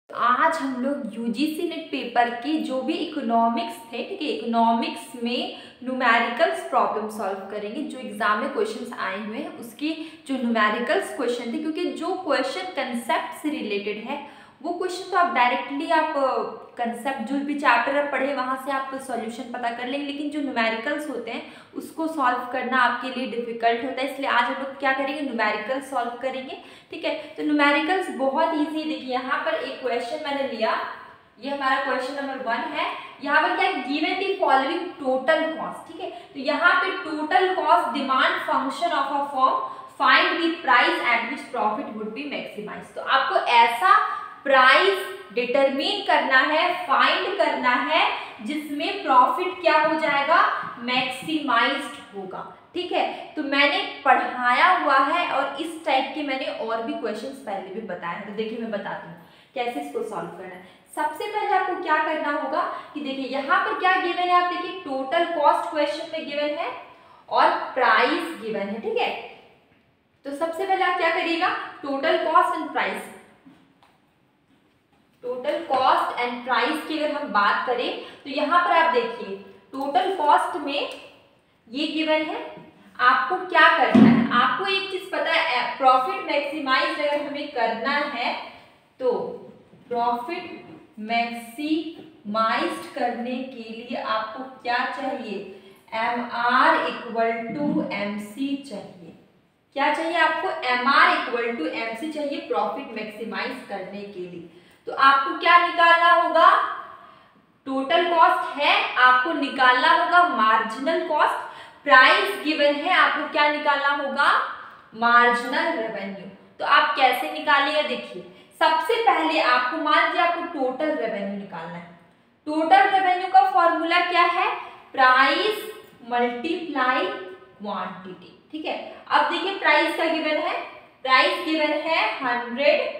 आज हम लोग यूजीसी नेट पेपर के जो भी इकोनॉमिक्स थे, ठीक है, इकोनॉमिक्स में न्यूमेरिकल्स प्रॉब्लम सॉल्व करेंगे। जो एग्जाम में क्वेश्चंस आए हुए हैं उसके जो न्यूमेरिकल्स क्वेश्चन थे, क्योंकि जो क्वेश्चन कंसेप्ट से रिलेटेड है वो क्वेश्चन तो आप डायरेक्टली आप कंसेप्ट जो भी चैप्टर आप पढ़े वहाँ से आप सॉल्यूशन पता कर लेंगे, लेकिन जो न्यूमेरिकल्स होते हैं उसको सॉल्व करना आपके लिए डिफिकल्ट होता है। इसलिए आज हम लोग क्या करेंगे, न्यूमेरिकल्स सॉल्व करेंगे। ठीक है, तो न्यूमेरिकल्स बहुत ईजी। देखिए यहाँ पर एक क्वेश्चन मैंने लिया, ये हमारा क्वेश्चन नंबर 1 है। यहाँ पर क्या given the following total cost, ठीक है, तो यहाँ पे total cost demand function of a firm, find the price at which profit would be maximize. तो आपको ऐसा प्राइस डिटरमिन करना है, फाइंड करना है जिसमें प्रॉफिट क्या हो जाएगा, मैक्सिमाइज्ड होगा। ठीक है, तो मैंने पढ़ाया हुआ है और इस टाइप के मैंने और भी क्वेश्चंस पहले भी बताए हैं। तो देखिए मैं बताती हूँ कैसे इसको सॉल्व करना है। सबसे पहले आपको क्या करना होगा कि देखिए यहाँ पर क्या गिवन है, आप देखिए टोटल कॉस्ट क्वेश्चन में गिवन है और प्राइस गिवन है। ठीक है, तो सबसे पहले आप क्या करिएगा, total cost and price, total cost and price की अगर हम बात करें तो यहाँ पर आप देखिए टोटल कॉस्ट में ये गिवन है। आपको क्या करना है, आपको एक चीज पता है, प्रॉफिट मैक्सिमाइज अगर हमें करना है तो प्रॉफिट मैक्सिमाइज करने के लिए आपको क्या चाहिए, MR = MC चाहिए। क्या चाहिए आपको, MR = MC चाहिए प्रॉफिट मैक्सिमाइज करने के लिए। तो आपको क्या निकालना होगा, टोटल कॉस्ट है, आपको निकालना होगा मार्जिनल कॉस्ट। प्राइस गिवन है, आपको क्या निकालना होगा, मार्जिनल रेवेन्यू। तो आप कैसे निकालिएगा, देखिए सबसे पहले आपको मान लीजिए आपको टोटल रेवेन्यू निकालना है। टोटल रेवेन्यू का फॉर्मूला क्या है, प्राइस मल्टीप्लाई क्वांटिटी। ठीक है, अब देखिए प्राइस का गिवन है, प्राइस गिवन है 100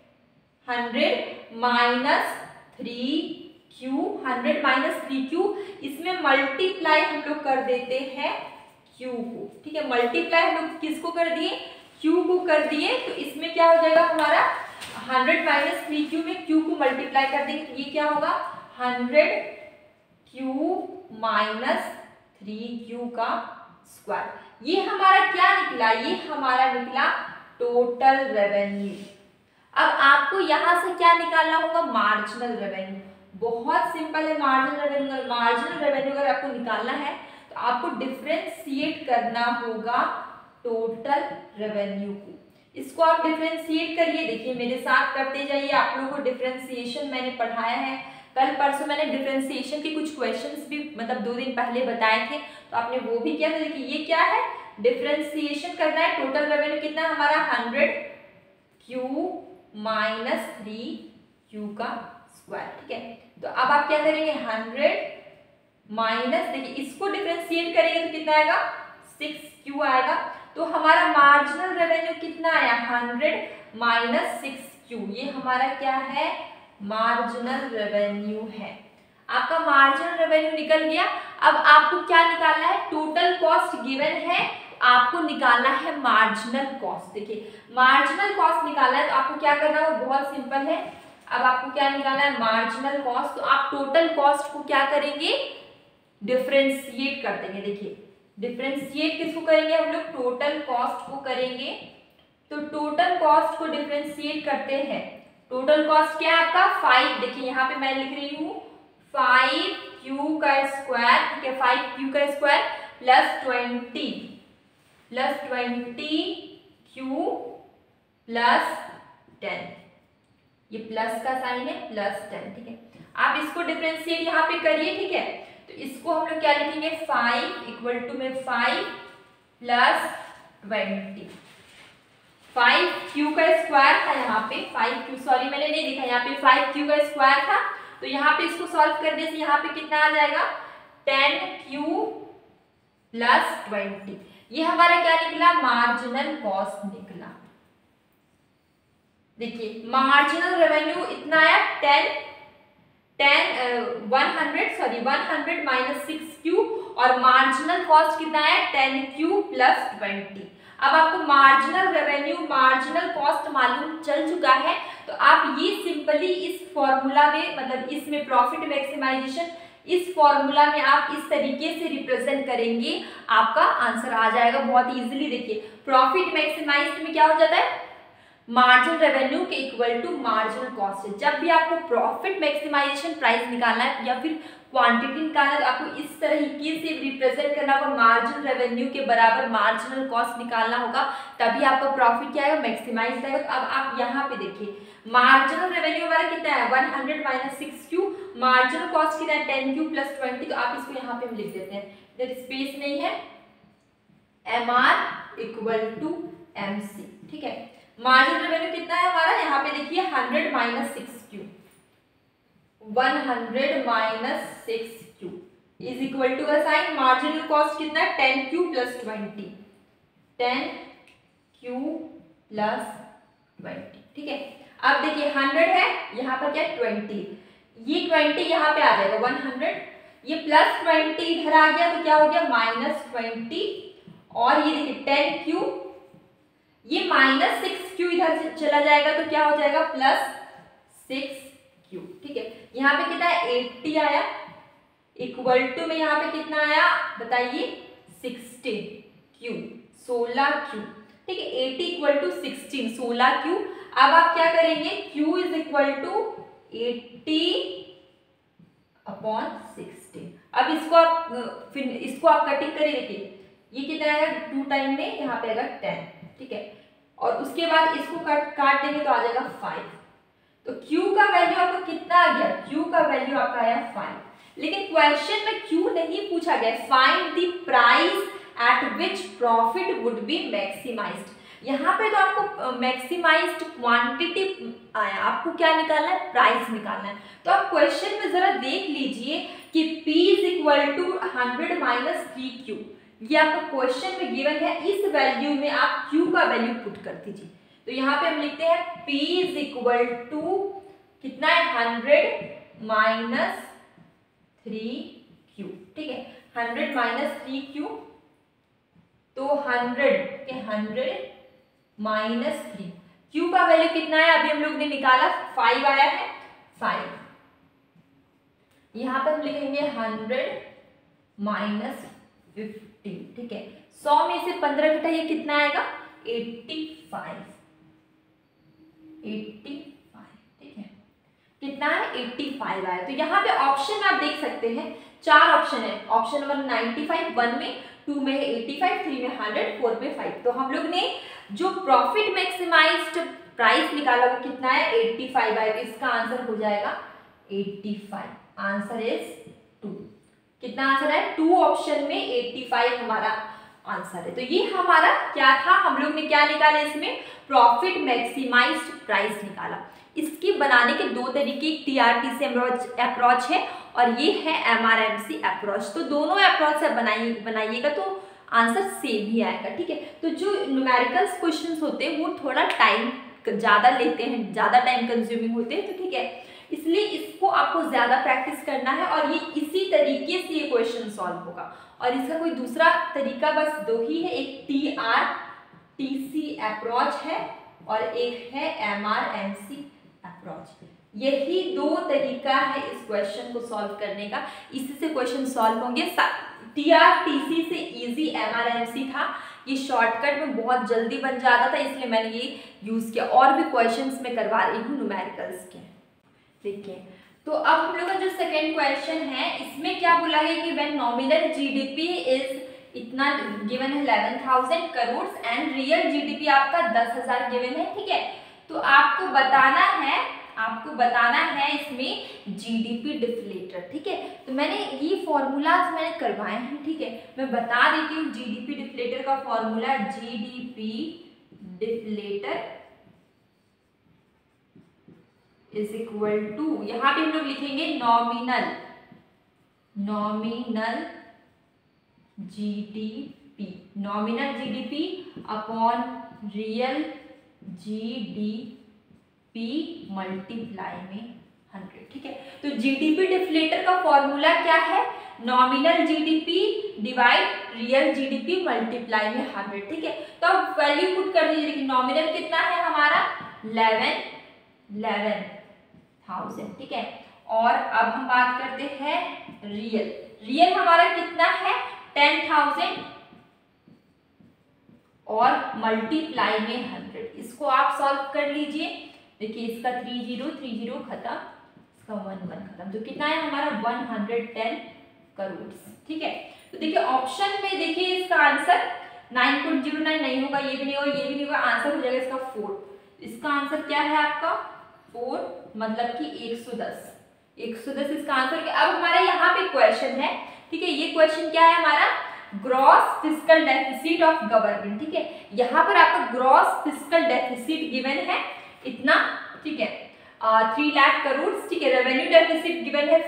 माइनस 3Q, 100 माइनस 3Q, इसमें मल्टीप्लाई हम लोग कर देते हैं Q को। ठीक है, मल्टीप्लाई हम लोग किसको कर दिए, Q को कर दिए, तो इसमें क्या हो जाएगा हमारा 100 माइनस 3Q में Q को मल्टीप्लाई कर देंगे तो ये क्या होगा 100Q माइनस 3Q का स्क्वायर। ये हमारा क्या निकला, ये हमारा निकला टोटल रेवेन्यू। अब आपको यहां से क्या निकालना होगा, मार्जिनल रेवेन्यू। बहुत सिंपल है मार्जिनल रेवेन्यू। मार्जिनल रेवेन्यू अगर आपको निकालना है तो आपको डिफरेंशिएट करना होगा टोटल रेवेन्यू को। इसको आप डिफरेंशिएट करिए, देखिए मेरे साथ करते जाइए। आप लोगों को डिफरेंशिएशन मैंने पढ़ाया है, कल परसों मैंने डिफरेंशिएशन के कुछ क्वेश्चंस भी मतलब 2 दिन पहले बताए थे, तो आपने वो भी किया था। देखिए ये क्या है, डिफरेंशिएशन करना है। टोटल रेवेन्यू कितना हमारा 100Q माइनस 3Q का स्क्वायर। ठीक है, तो अब आप क्या करेंगे, 100 माइनस, देखिए इसको डिफरेंशिएट करेंगे तो कितना आएगा, 6Q आएगा। तो हमारा मार्जिनल रेवेन्यू कितना आया, 100 माइनस 6Q, ये हमारा क्या है, मार्जिनल रेवेन्यू है। आपका मार्जिनल रेवेन्यू निकल गया। अब आपको क्या निकालना है, टोटल कॉस्ट गिवन है, आपको निकालना है मार्जिनल कॉस्ट। देखिए मार्जिनल कॉस्ट निकालना है तो आपको क्या करना है, वो बहुत सिंपल है। अब आपको क्या निकालना है, मार्जिनल कॉस्ट। तो आप टोटल कॉस्ट को क्या करेंगे, डिफरेंशिएट कर देंगे। देखिए डिफरेंशिएट किसको करेंगे हम लोग, टोटल कॉस्ट को करेंगे। तो टोटल कॉस्ट को डिफरेंशिएट करते हैं। टोटल कॉस्ट क्या है आपका 5, देखिए यहाँ पे मैं लिख रही हूँ 5Q का स्क्वायर। ठीक है, 5Q का स्क्वायर प्लस 20Q प्लस 10, ये प्लस का साइन है, प्लस 10। ठीक है, आप इसको डिफरेंशिएट यहाँ पे करिए। ठीक है, तो इसको हम लोग क्या लिखेंगे, 5 = में 5 प्लस 20, 5Q का स्क्वायर था यहाँ पे, 5Q, सॉरी मैंने नहीं लिखा यहाँ पे, 5Q का स्क्वायर था। तो यहाँ पे इसको सॉल्व करने से यहाँ पे कितना आ जाएगा, 10Q प्लस 20। ये हमारा क्या निकला, मार्जिनल कॉस्ट निकला। देखिए मार्जिनल रेवेन्यू इतना आया 100 माइनस 6Q, और मार्जिनल कॉस्ट कितना है 10Q प्लस 20। अब आपको मार्जिनल रेवेन्यू, मार्जिनल कॉस्ट मालूम चल चुका है, तो आप ये सिंपली इस फॉर्मूला में, मतलब इसमें प्रॉफिट मैक्सिमाइजेशन, इस फॉर्मूला में आप इस तरीके से रिप्रेजेंट करेंगे, आपका आंसर आ जाएगा बहुत इजीली। देखिए प्रॉफिट मैक्सिमाइज्ड में क्या हो जाता है, मार्जिन रेवेन्यू के इक्वल टू मार्जिनल कॉस्ट है। जब भी आपको प्रॉफिट मैक्सिमाइजेशन प्राइस निकालना है या फिर क्वांटिटी निकालना है, तो आपको इस तरीके से रिप्रेजेंट करना होगा, मार्जिन रेवेन्यू के बराबर मार्जिनल कॉस्ट निकालना होगा, तभी आपका प्रॉफिट क्या आएगा, मैक्सिमाइज आएगा। तो अब आप यहाँ पे देखिए मार्जिनल रेवेन्यू हमारा कितना है 100 माइनस 6Q, मार्जिनल कॉस्ट कितना है 10Q प्लस 20, तो आप इसको यहाँ पे हम लिख देते हैं, इधर स्पेस नहीं है, MR इक्वल टू MC, ठीक है। मार्जिन रेवेन्यू कितना है हमारा, यहाँ पे देखिए 100 minus 6Q, 100 minus 6Q is equal to का साइन, मार्जिनल कॉस्ट कितना है 10Q प्लस 20, 10Q प्लस 20, ठीक है। अब देखिए 100 है, यहाँ पर क्या 20, ये 20 यहाँ पे आ जाएगा 100, ये प्लस 20 इधर आ गया, तो क्या हो गया माइनस 20, और ये देखिए 10Q, ये माइनस 6Q इधर चला जाएगा, तो क्या हो जाएगा प्लस 6Q, ठीक है। यहाँ पे कितना है 80 आया, इक्वल टू में यहाँ पे कितना आया बताइए 16Q, 16Q, ठीक है। 80 इक्वल टू 16, 16Q। अब आप क्या करेंगे, Q is equal to 80 upon 16। अब इसको आप फिर इसको आप कटिंग करिए, देखिए ये कितना आएगा 2 टाइम में, यहाँ पे आएगा 10, ठीक है, और उसके बाद इसको काट देंगे तो आ जाएगा 5। तो Q का वैल्यू आपको कितना आ गया, Q का वैल्यू आपका आया 5, लेकिन क्वेश्चन में Q नहीं पूछा गया, find the price at which profit would be maximized. यहाँ पे तो आपको मैक्सिमाइज्ड क्वांटिटी आया, आपको क्या निकालना है, प्राइस निकालना है। तो आप क्वेश्चन में जरा देख लीजिए कि P is equal to 100 minus 3Q, ये आपका क्वेश्चन में गिवन है, इस वैल्यू में आप Q का वैल्यू पुट कर दीजिए। तो यहाँ पे हम लिखते हैं P इज इक्वल टू कितना है 100 माइनस 3Q, ठीक है, 100 माइनस 3Q, तो 100 माइनस 3, Q का वैल्यू कितना है अभी हम लोग ने निकाला 5 आया है, 5, यहाँ पर हम लिखेंगे 100 माइनस 50, ठीक है। 100 में से 15 घटाइए कितना आएगा 85, 85, ठीक है, कितना है 85 आया। तो यहाँ पे ऑप्शन आप देख सकते हैं, 4 ऑप्शन है, ऑप्शन नंबर 95, 1 में, 2 में है 85, 3 में 100, 4 में 5। तो हम लोग ने जो प्रॉफिट मैक्सिमाइज्ड प्राइस निकाला वो कितना है 85 आया, तो इसका आंसर हो जाएगा 85, आंसर इज 2। कितना आंसर है 2, ऑप्शन में 85 हमारा आंसर है। तो ये हमारा क्या था, हम लोग ने क्या निकाला, इसमें प्रॉफिट मैक्सिमाइज्ड प्राइस निकाला। इसकी बनाने के 2 तरीके, TRTC अप्रोच है और ये है MRMC अप्रोच। तो दोनों अप्रोच से बनाइएगा तो आंसर सेम ही आएगा, ठीक है। तो जो न्यूमेरिकल्स क्वेश्चंस होते हैं वो थोड़ा टाइम ज़्यादा लेते हैं, ज़्यादा टाइम कंज्यूमिंग होते हैं, तो ठीक है, इसलिए इसको आपको ज़्यादा प्रैक्टिस करना है और ये इसी तरीके से ये क्वेश्चन सॉल्व होगा। और इसका कोई दूसरा तरीका बस 2 ही है, एक TRTC अप्रोच है और एक है MRMC अप्रोच। यही 2 तरीका है इस क्वेश्चन को सॉल्व करने का, इसी से क्वेश्चन सॉल्व होंगे। TRTC से इजी MRMC था, ये शॉर्टकट में बहुत जल्दी बन जाता था, इसलिए मैंने ये यूज़ किया। और भी क्वेश्चंस मैं करवा रही हूँ न्यूमेरिकल्स के, देखिए। तो अब हम लोग का जो सेकेंड क्वेश्चन है, इसमें क्या बोला गया कि व्हेन नॉमिनल GDP इज इतना गिवन है 11,000 करोड़ एंड रियल GDP आपका 10,000 गिवन है, ठीक है। तो आपको बताना है इसमें GDP डिफ्लेटर, ठीक है। तो मैंने ये फॉर्मूलाज मैंने करवाए हैं, ठीक है, मैं बता देती हूँ। GDP डिफ्लेटर का formula GDP deflator is equal to, यहाँ पे हम लोग लिखेंगे nominal GDP, nominal GDP upon real GDP multiply में 100, ठीक है। तो GDP डिफ्लेटर का फॉर्मूला क्या है, nominal GDP divide real GDP multiply में 100, ठीक है। तो अब वैल्यू पुट कर दीजिए। देखिए नॉमिनल कितना है हमारा 11,000, ठीक है। और अब हम बात करते हैं रियल। रियल हमारा कितना है 10,000 और मल्टीप्लाई में 100। इसको आप सॉल्व कर लीजिए। देखिए इसका 30 खत्म, इसका 1 खत्म, तो कितना है हमारा 110 करोड़, ठीक है। तो देखिए ऑप्शन में देखिए इसका आंसर 9.09 नहीं होगा, ये भी नहीं होगा, ये भी नहीं होगा, आंसर हो जाएगा इसका 4। इसका आंसर क्या है आपका 4, मतलब कि 110 इसका आंसर। अब हमारा यहाँ पे क्वेश्चन है, ठीक है। ये क्वेश्चन क्या है हमारा gross fiscal deficit of government, ठीक है। यहाँ पर आपका ग्रॉस फिस्कल डेफिसिट गिवन है इतना, ठीक है, 3 लाख करोड़, ठीक है। रेवेन्यू डेफिसिट गिवन है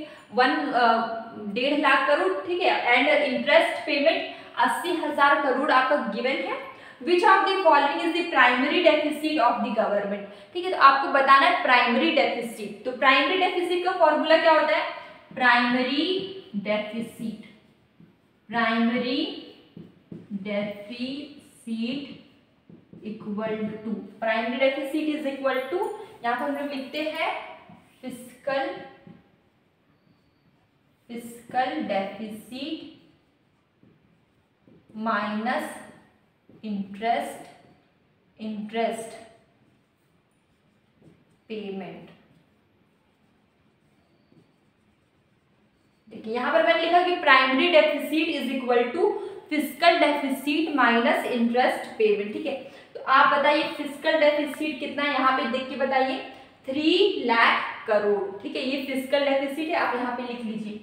1.5 लाख करोड़, ठीक है। एंड इंटरेस्ट पेमेंट 80,000 करोड़ आपका गिवन है। Which of the following is the primary deficit of the government, ठीक है। तो आपको बताना है प्राइमरी डेफिसिट। तो प्राइमरी डेफिसिट का फॉर्मूला क्या होता है, primary deficit equal to, primary deficit is equal to, यहां पर हम लोग लिखते हैं fiscal deficit minus interest payment. देखिए यहां पर मैंने लिखा कि primary deficit is equal to fiscal deficit minus interest payment, ठीक है। तो आप बताइए फिस्कल डेफिसिट कितना है, यहाँ पे देख के बताइए 3 लाख करोड़, ठीक है। ये फिस्कल डेफिसिट है, आप यहाँ पे लिख लीजिए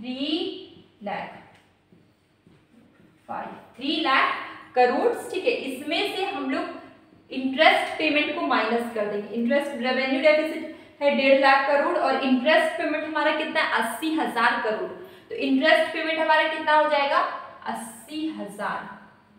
3 लाख करोड़, ठीक है। इसमें से हम लोग इंटरेस्ट पेमेंट को माइनस कर देंगे। इंटरेस्ट रेवेन्यू डेफिसिट है 1.5 लाख करोड़ और इंटरेस्ट पेमेंट हमारा कितना है 80,000 करोड़। तो इंटरेस्ट पेमेंट हमारा कितना हो जाएगा 80,000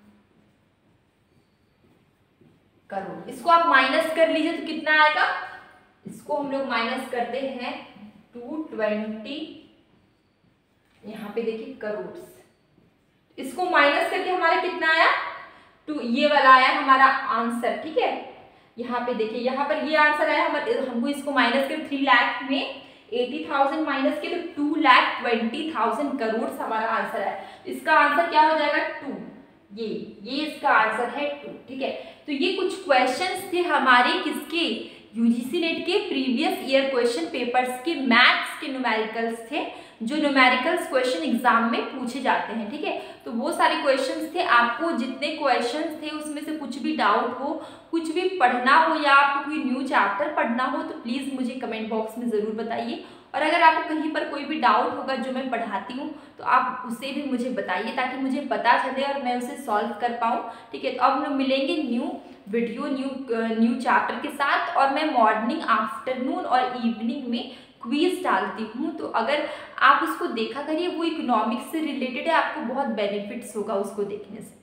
करोड़। इसको आप माइनस कर लीजिए तो कितना आएगा, इसको हम लोग माइनस करते हैं 220, यहाँ पे देखिए करोड़। इसको माइनस करके हमारा कितना आया 2, ये वाला आया हमारा आंसर, ठीक है। यहाँ पे देखिए यहाँ पर ये आंसर आया हमको इसको माइनस कर 3 लाख में 80,000 माइनस के तो 2,20,000 करोड़ हमारा आंसर है। इसका आंसर क्या हो जाएगा 2, ये इसका आंसर है 2, ठीक है। तो ये कुछ क्वेश्चंस थे हमारे किसके यूजीसी नेट के प्रीवियस ईयर क्वेश्चन पेपर्स के मैथ्स के न्यूमेरिकल्स थे, जो न्यूमेरिकल्स क्वेश्चन एग्जाम में पूछे जाते हैं, ठीक है। तो वो सारे क्वेश्चंस थे। आपको जितने क्वेश्चंस थे उसमें से कुछ भी डाउट हो, कुछ भी पढ़ना हो या आपको कोई न्यू चैप्टर पढ़ना हो तो प्लीज़ मुझे कमेंट बॉक्स में ज़रूर बताइए। और अगर आपको कहीं पर कोई भी डाउट होगा जो मैं पढ़ाती हूँ तो आप उसे भी मुझे बताइए ताकि मुझे पता चले और मैं उसे सॉल्व कर पाऊँ, ठीक है। तो अब हम लोग मिलेंगे न्यू वीडियो न्यू चैप्टर के साथ। और मैं मॉर्निंग, आफ्टरनून और इवनिंग में क्विज डालती हूँ, तो अगर आप उसको देखा करिए, वो इकोनॉमिक्स से रिलेटेड है, आपको बहुत बेनिफिट्स होगा उसको देखने से।